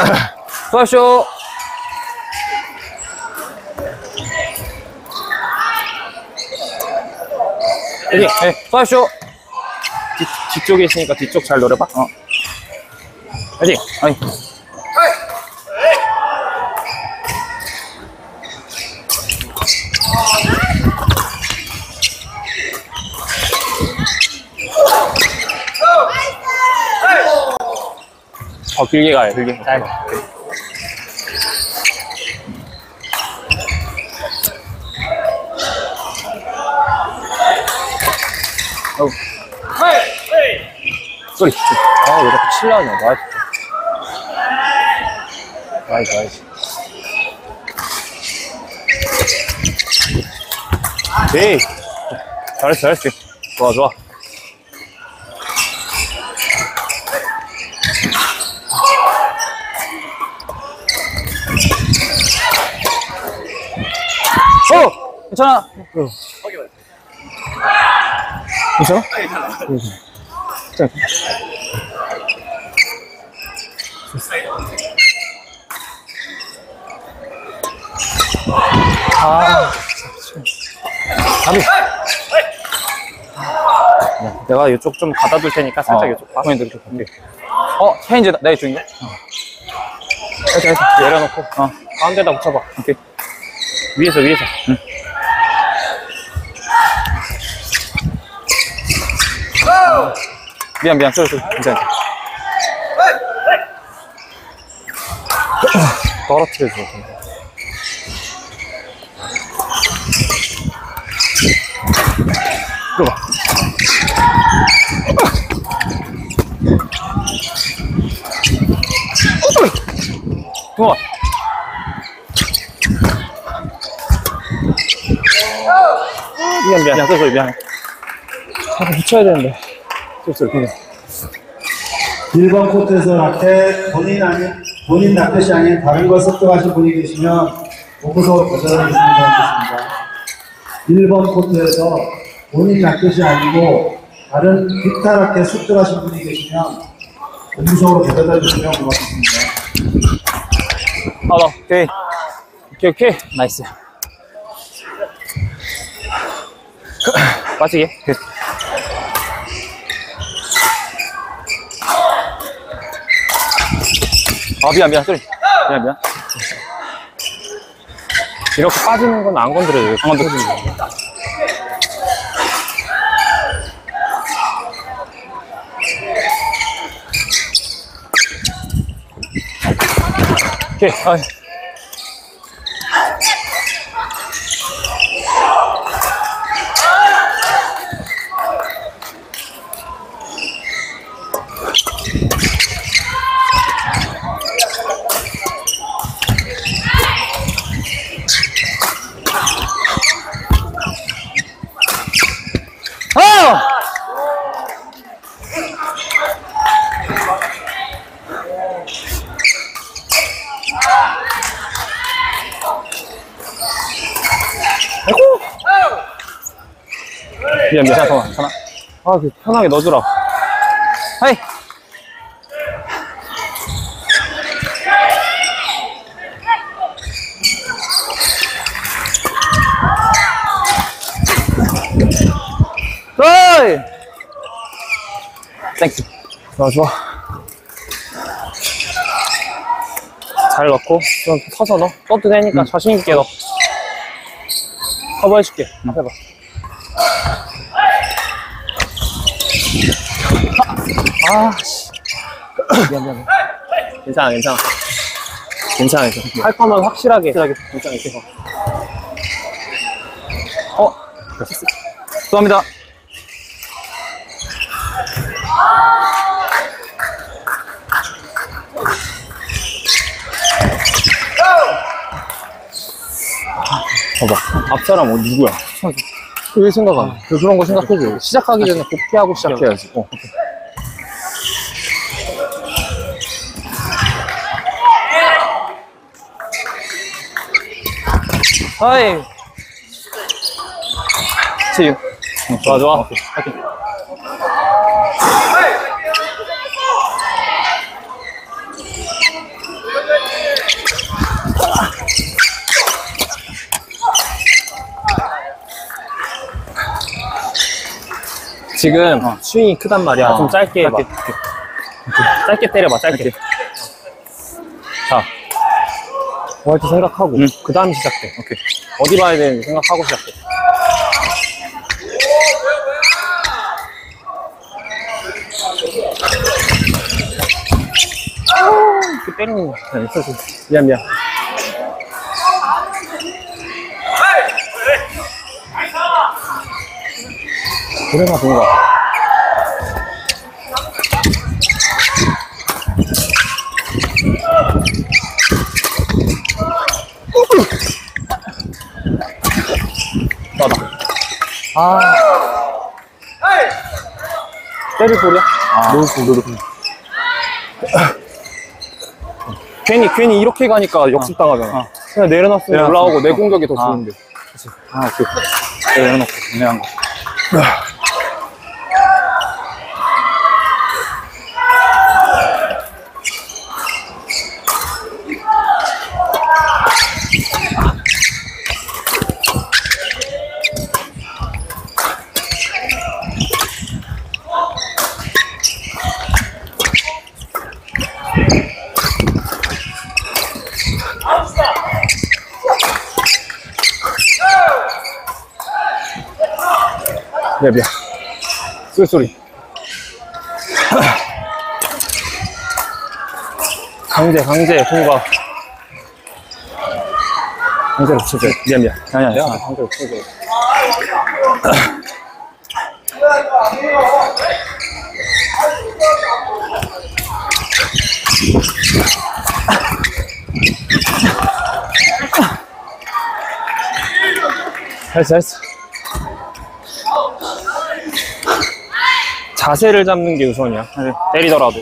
수고하십시오. 네, 수고하십시오. 뒤쪽에 있으니까 뒤쪽 잘 노려봐. 화이팅! 아니. 길게 가요, 길게. 짧아. 소리. 왜 자꾸 칠라냐. 나이스. 에이. 잘했어. 좋아. 괜찮아. 괜찮아? 내가 이쪽 좀 가다 둘 테니까 살짝 이쪽 봐. 이렇게 볼게. 체인지다. 내 중이야? 이렇게 내려놓고, 가운데다 붙여봐. 오케이. 위에서. 응. 미안. 괜찮아. 떨어뜨려줘. 들어봐. 좋아. 미안. 자꾸 붙여야 되는데. 그냥. 1번 코트에서 라켓 본인 라켓이 아닌 다른 걸 습득하신 분이 계시면 오프서 거절하겠습니다. 1번 코트에서 본인 라켓이 아니고 다른 기타 라켓 습득하신 분이 계시면 오프서로 거절해 주시면 고맙습니다. 오케이. 나이스. 빠지게. 미안. 소리. 미안. 이렇게 빠지는 건 안 건드려요. 안 건드려주는 거. 오케이. 미안. 잠깐만. 편하게 넣어주라. 하이. 어이. 땡큐. 좋아. 잘 넣고 좀 서서 넣어. 떠도 되니까 자신있게 넣어. 커버해줄게. 해봐. 미안. 괜찮아. 할 거면 확실하게. 괜찮아. 죄송합니다. 봐봐. 앞 사람 누구야? 왜 생각 안 해? 그런 거 생각해줘. 시작하기 전에 복귀하고 시작해야지. 하이. 치유. 좋아. 오케이. 지금 스윙이 크단 말이야. 좀 짧게 해봐. 짧게 때려봐, 짧게. 자, 뭐할지 생각하고, 그 다음 시작해. 오케이. 어디 봐야 되는지 생각하고 시작해. 이렇게 때리는 거. 미안. 그래가 뭔가. 나다. 때릴 볼이야? 노르. 괜히 이렇게 가니까 역습당하잖아. 그냥 내려놨으면 올라오고 내 공격이 더 좋은데. 그치. 내려놓고, 내려놓은 거. 미안. 쏠소리. 강제, 통과. 강제로 붙여줘. 미안. 아니야. 내가 강제로 붙여줘. 잘했어. 자세를 잡는 게 우선이야. 때리더라도.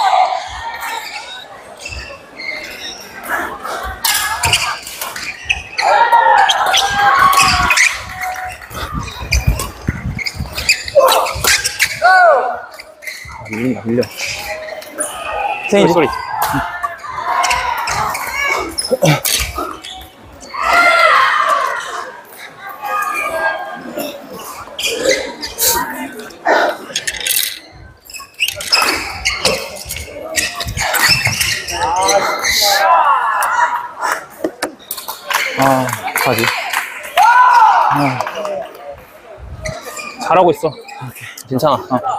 밀려. 체인지 소리. 가지. 잘하고 있어. 괜찮아.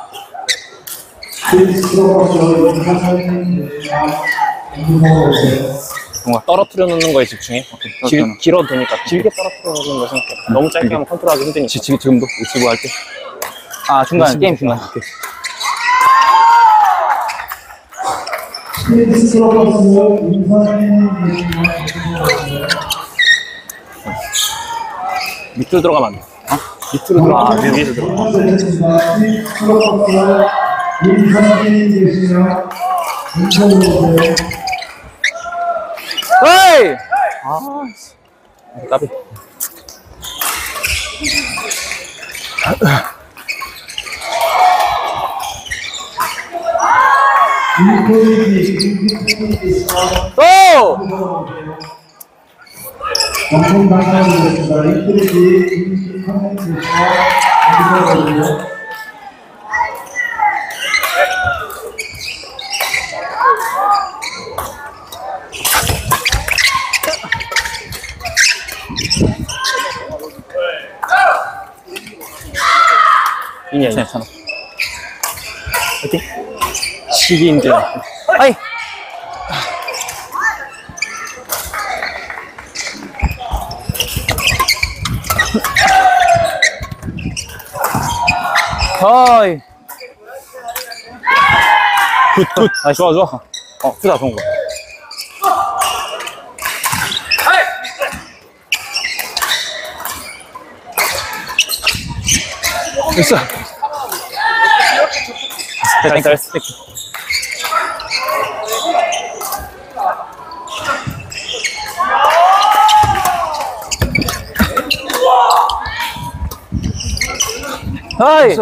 뭔가 떨어뜨려 놓는 거에 집중해. 길어도 되니까 길게 떨어뜨려 놓는 거 생각해. 너무 짧게 하면 컨트롤하기 힘드니까. 지금도 유튜브 할 때. 중간 게임 중간. 밑으로 들어가면 안 돼. 밑으로 들어가. 위에서 들어가. 헤이! 까비. 또! 방송 방송이었습니다. 인터넷이 컨텐츠와 이냐 괜찮아. 파이팅. 시기 힘들어. 아이. 하이. 굿. 아, 좋아. 크다, 좋은 거. 됐어. 잘했어. 하이.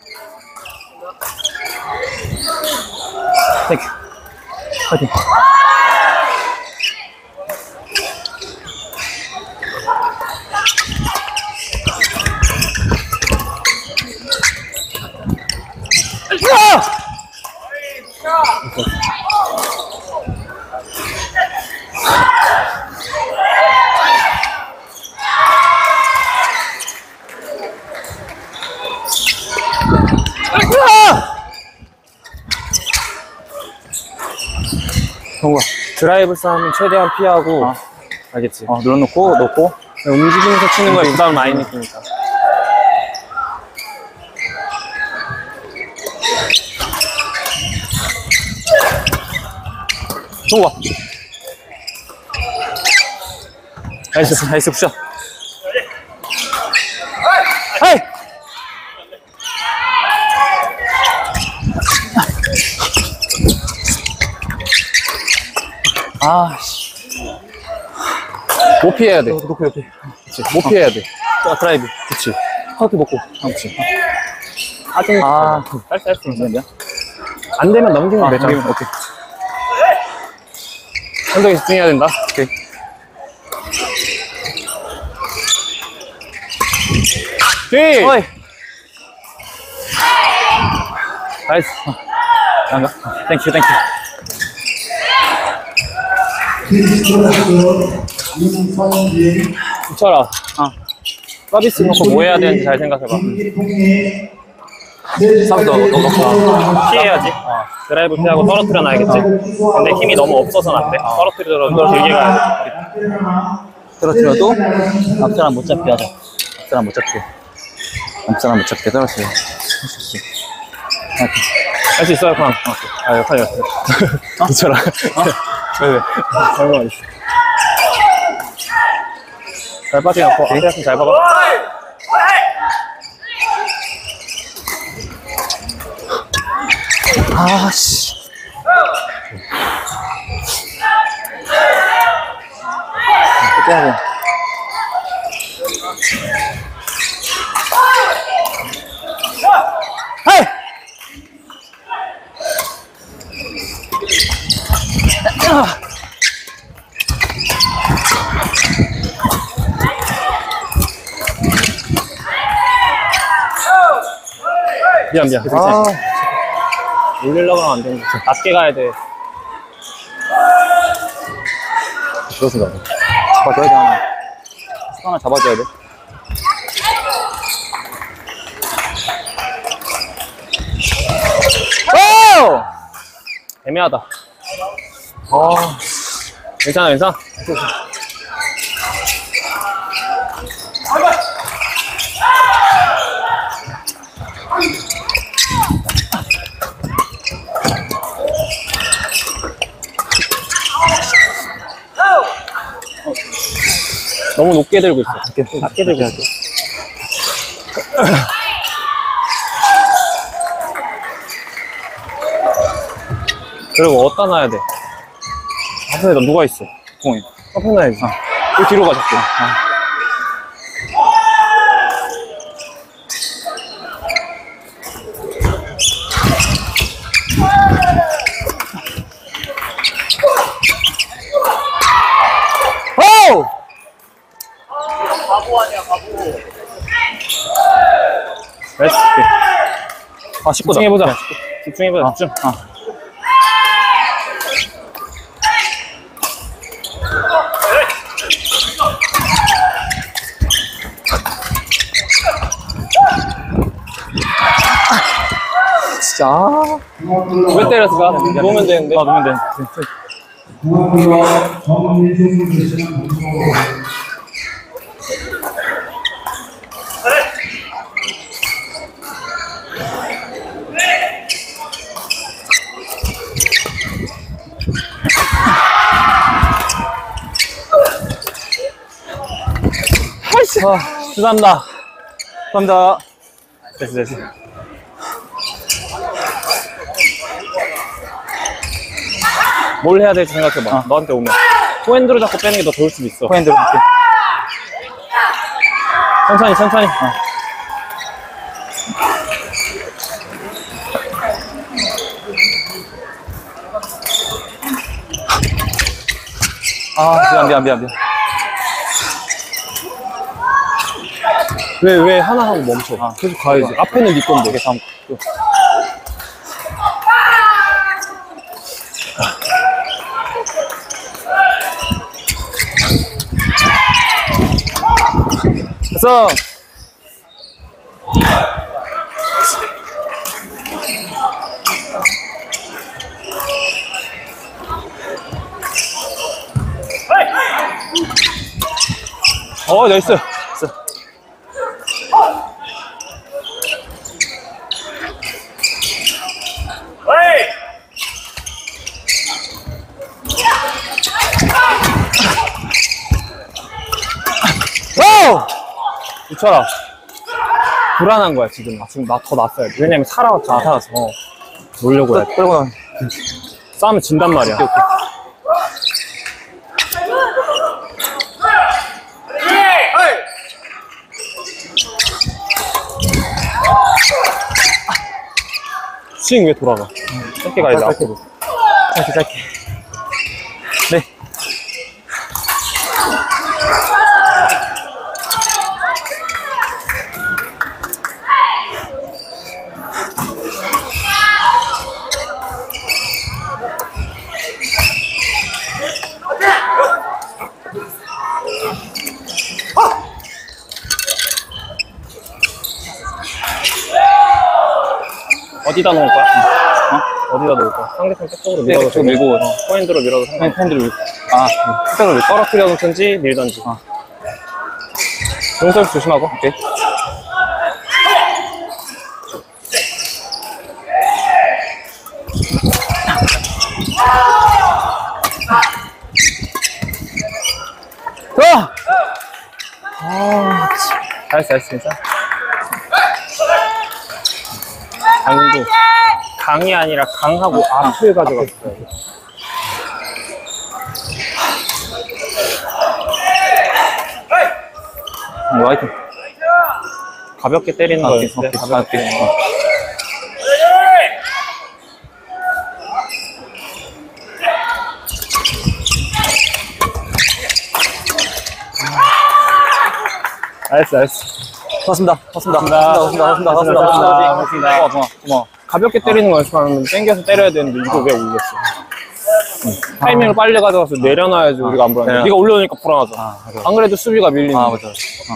땡큐. 파이팅. 정우야, 드라이브 싸움은 최대한 피하고. 알겠지? 눌러놓고, 놓고. 움직이면서 치는 거에 부담을 많이 느끼니까. 정우야. 나이스, 나이스, 푸샷. 헤이! 못 피해야 돼. 높이. 그치. 못 피해야 돼. 드라이브. 그치. 카운트 먹고. 그치. 쌀쌀 있는데. 안 되면 넘기면 되잖아. 오케이. 현동이 집중해야 된다. 오케이. 뒤! 어이! 나이스. 안 가. 땡큐. 붙여라. 서비스 놓고 뭐 해야 되는지 잘 생각해봐. 서비스 넣고 피해야지. 드라이브 피하고 떨어뜨려 놔야겠지. 근데 힘이 너무 없어서는 안 돼. 떨어뜨리더라도 길게 가야 돼. 떨어뜨려도 앞사람 못 잡게 하자. 앞사람 못 잡게 떨어뜨려. 할 수 있어요, 팡. 역할이야. 붙여라. 왜? 잘못 있어. 잘 빠지게 놓고, 앞에 잘 봐봐. 씨. 어떻게 해야 돼? 헤이! 미안. 올리려고 하면 안 되는데. 낮게 가야 돼. 그래서 나도 잡아줘야 돼. 하나 잡아줘야 돼. 오! 애매하다. 괜찮아. 너무 높게 들고 있어. 낮게 들고 있어. 그리고 어디다 놔야 돼? 앞에 누가 있어? 공에. 앞에 놔야지. 그 뒤로 가, 자꾸. 오! 바보 아니야, 바보. 나이스. 19다. 집중해보자. 집중. 진짜. 왜 때렸을까? 놓으면 되는데. 놓으면 돼. 중앙부와 정민수 교수는 무서워. 죄송합니다. 됐어. 뭘 해야 될지 생각해봐. 너한테 오면. 포핸드로 잡고 빼는 게 더 좋을 수도 있어. 포핸드로 이렇게. 천천히. 미안. 왜 하나 하고 멈춰? 계속 가야지. 앞에는 네 건데. 다음. 됐어. 나이스. 됐어. 유철아, 불안한 거야 지금. 지금 나 더 났어야 돼. 왜냐면 살아서 놀려고 해. 끌고 나. 싸우면 진단 말이야. 오케이. 스윙 왜 돌아가? 짧게 가야 돼. 앞으로. 짧게. 네. 어디다 놓을 거야? 어디다 놓을 거야? 상대편 백쪽으로 밀어도 밀고 포핸드로 밀어도 상관없어. 포핸드로 밀고. 백쪽으로 떨어뜨려 놓든지 밀던지. 용설 조심하고. 오케이. 좋아! 잘했어, 괜찮아. 방금도 강이 아니라 강하고 앞을 가져갔어요. 화이팅. 가볍게 때리는 거였는데 가볍게. 알았어. 고맙습니다. 고마워. 가볍게 때리는 거 연습하면 땡겨서 때려야 되는데 이거 왜 올렸어? 타이밍을 빨리 가져가서 내려놔야지 우리가 안 불안해. 네가 올려놓으니까 불안하잖아. 안 그래도 수비가 밀리는 거야. 맞아.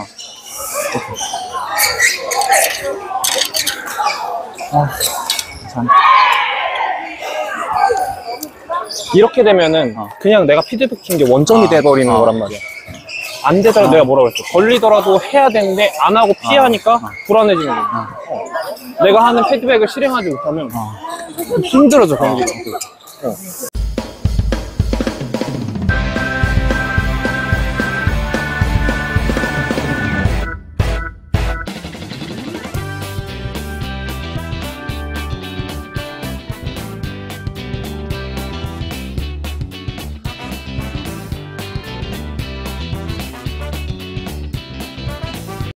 이렇게 되면은 그냥 내가 피드백인 게 원점이 돼버리는 거란 말이야. 안 되더라도 내가 뭐라고 했어. 걸리더라도 해야 되는데 안 하고 피하니까 불안해지는 거야. 내가 하는 피드백을 실행하지 못하면 힘들어져, 경기가.